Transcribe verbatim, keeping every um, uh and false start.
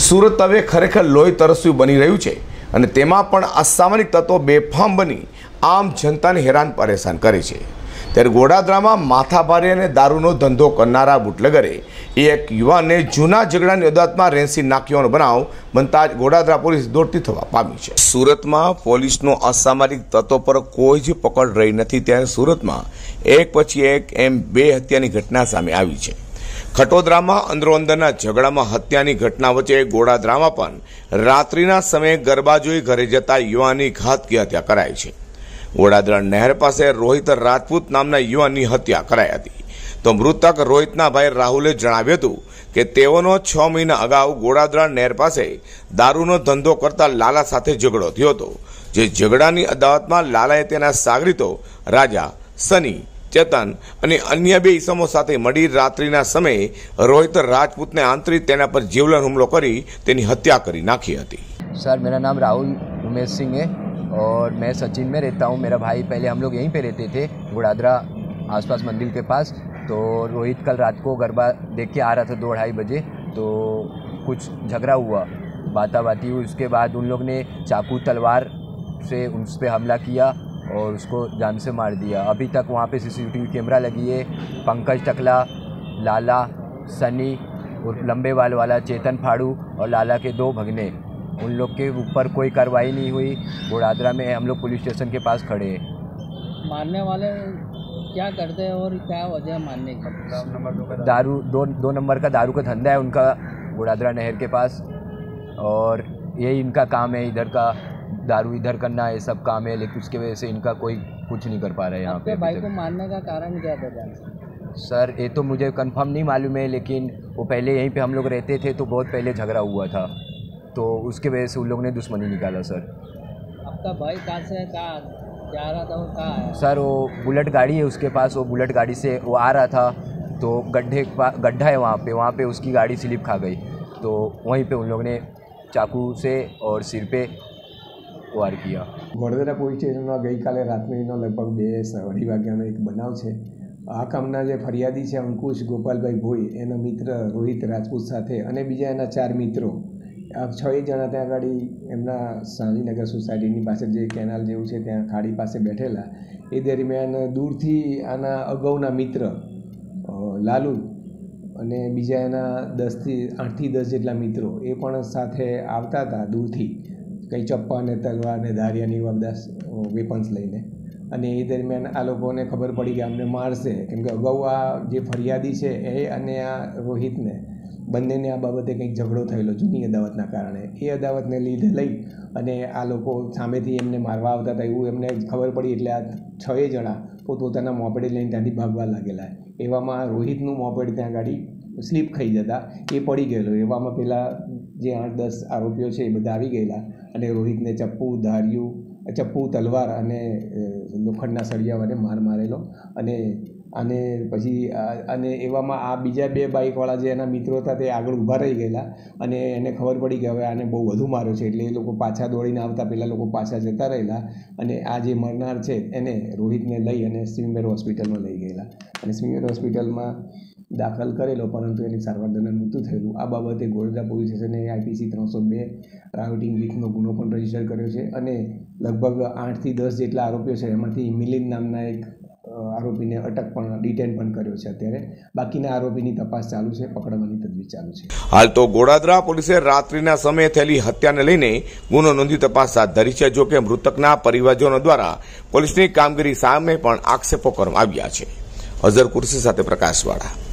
સુરત હવે ખરેખર લોહી તરસ્યું બની રહ્યું છે અને તેમાં પણ અસામાજિક તત્વો બેફામ બની આમ જનતાને હેરાન પરેશાન કરે છે। ત્યારે ગોડાદરામાં માથાભારે અને દારૂનો ધંધો કરનારા બુટલેગરે એક યુવાનને જૂના ઝઘડાની અદાલતમાં રેંસી નાખ્યાનો બનાવ બનતા જ ગોડાદરા પોલીસ દોડતી થવા પામી છે। સુરતમાં પોલીસનો અસામાજિક તત્વો પર કોઈ જ પકડ રહી નથી, ત્યારે સુરતમાં એક પછી એક એમ બે હત્યાની ઘટના સામે આવી છે। ખટોદરામાં અંદરોઅંદરના ઝઘડામાં હત્યાની ઘટના વચ્ચે ગોડાદરામાં પણ રાત્રિના સમયે ગરબા જોઈ ઘરે જતા યુવાનની ઘાતકી હત્યા કરાઈ છે। ગોડાદરા નહેર પાસે રોહિત રાજપૂત નામના યુવાનની હત્યા કરાઈ હતી। તો મૃતક રોહિતના ભાઈ રાહુલે જણાવ્યું હતું કે તેઓનો છ મહિના અગાઉ ગોડાદરા નહેર પાસે દારૂનો ધંધો કરતા લાલા સાથે ઝઘડો થયો હતો, જે ઝઘડાની અદાવતમાં લાલાએ તેના સાગરીતો રાજા, સની, ચેતન અને અન્ય બે ઈસમો સાથે મળી રાત્રિના સમયે રોહિત રાજपूत ने आंतरिक तेना पर जीवलेण हुमलो करी तेनी हत्या करी नाखी थी। सर, मेरा नाम राहुल उमेश सिंह है और मैं सचिन में रहता हूँ। मेरा भाई पहले हम लोग यहीं पे रहते थे, गुड़ादरा आसपास मंदिर के पास। तो रोहित कल रात को गरबा देख के आ रहा था दो ढाई बजे, तो कुछ झगड़ा हुआ, बाता बाती हुई। उसके बाद उन लोग ने चाकू तलवार से उस पर हमला किया और उसको जान से मार दिया। अभी तक वहाँ पे सीसीटीवी कैमरा लगी है। पंकज टकला, लाला, सनी और लंबे बाल वाला चेतन फाड़ू और लाला के दो भगने, उन लोग के ऊपर कोई कार्रवाई नहीं हुई। गोडादरा में हम लोग पुलिस स्टेशन के पास खड़े हैं। मारने वाले क्या करते हैं और क्या वजह मारने का? दारू, दो दो नंबर का दारू का धंधा है उनका गोडादरा नहर के पास, और यही इनका काम है, इधर का दारू इधर करना ये सब काम है। लेकिन उसके वजह से इनका कोई कुछ नहीं कर पा रहा है यहाँ पे। भाई को मारने का कारण क्या था? सर, ये तो मुझे कंफर्म नहीं मालूम है, लेकिन वो पहले यहीं पे हम लोग रहते थे तो बहुत पहले झगड़ा हुआ था, तो उसके वजह से उन लोगों ने दुश्मनी निकाला। सर, आपका भाई कहाँ से कहाँ जा रहा था, वो कहाँ है? सर, वो बुलेट गाड़ी है उसके पास, वो बुलेट गाड़ी से वो आ रहा था, तो गड्ढे गड्ढा है वहाँ पे वहाँ पे उसकी गाड़ी स्लिप खा गई, तो वहीं पे उन लोगों ने चाकू से और सिर पे वार किया। વડોદરા પોલીસ સ્ટેશનમાં ગઈકાલે રાત્રિનો લગભગ બે અઢી વાગ્યાનો એક બનાવ છે। આ કામના જે ફરિયાદી છે અંકુશ ગોપાલભાઈ ભોઈ, એના મિત્ર રોહિત રાજપૂત સાથે અને બીજા એના ચાર મિત્રો, આ છ જણા ત્યાં આગળ એમના શાંતિનગર સોસાયટીની પાસે જે કેનાલ જેવું છે ત્યાં ખાડી પાસે બેઠેલા। એ દરમિયાન દૂરથી આના અગાઉના મિત્ર લાલુ અને બીજા એના દસથી આઠથી દસ જેટલા મિત્રો એ પણ સાથે આવતા હતા દૂરથી, કંઈ ચપ્પા ને તલવાર ને ધારિયાની એવા બધા વેપન્સ લઈને। અને એ દરમિયાન આ લોકોને ખબર પડી કે અમને મારશે, કેમ કે અગાઉ આ જે ફરિયાદી છે એ અને આ રોહિતને બંનેને આ બાબતે કંઈક ઝઘડો થયેલો જૂની અદાવતના કારણે। એ અદાવતને લીધે લઈ અને આ લોકો સામેથી એમને મારવા આવતા હતા એવું એમને ખબર પડી, એટલે આ છ જણા પોતપોતાના મોપેડ લઈને ત્યાંથી ભાગવા લાગેલા। એવામાં રોહિતનું મોપેડ ત્યાં ગાડી સ્લીપ ખાઈ જતા એ પડી ગયેલો। એવામાં પેલા જે આઠ દસ આરોપીઓ છે એ બધા આવી ગયેલા અને રોહિતને ચપ્પુ, ધાર્યું, ચપ્પુ, તલવાર અને લોખંડના સળિયા વડે માર મારેલો। અને અને પછી અને એવામાં આ બીજા બે બાઇકવાળા જે એના મિત્રો હતા તે આગળ ઊભા રહી ગયેલા અને એને ખબર પડી કે હવે આને બહુ વધુ માર્યો છે, એટલે એ લોકો પાછા દોડીને આવતા પહેલાં લોકો પાછા જતા રહેલા અને આ જે મરનાર છે એને રોહિતને લઈ અને સ્વિમેર હોસ્પિટલમાં લઈ ગયેલા અને સ્વિમેર હોસ્પિટલમાં દાખલ કરેલો, પરંતુ એની સારવાર દરમિયાન મૃત્યુ થયેલું। આ બાબતે ગોડાદરા પોલીસ સ્ટેશને આઈપીસી ત્રણસો બે રાયોટિંગ વિથનો ગુનો પણ રજીસ્ટર કર્યો છે અને લગભગ આઠથી દસ જેટલા આરોપીઓ છે એમાંથી મિલિંદ નામના એક આરોપીને અટક પણ ડિટેન પણ કર્યો છે। અત્યારે બાકીના આરોપીની તપાસ ચાલુ છે, પકડવાની તજવીજ ચાલુ છે। હાલ તો ગોડાદરા પોલીસે રાત્રિના સમયે થયેલી હત્યાને લઈને ગુનો નોંધી તપાસ હાથ ધરી છે। જો કે મૃતકના પરિવારજનો દ્વારા પોલીસની કામગીરી સામે પણ આક્ષેપો કરવામાં આવ્યા છે। અઝર કુર્સી સાથે પ્રકાશવાળા।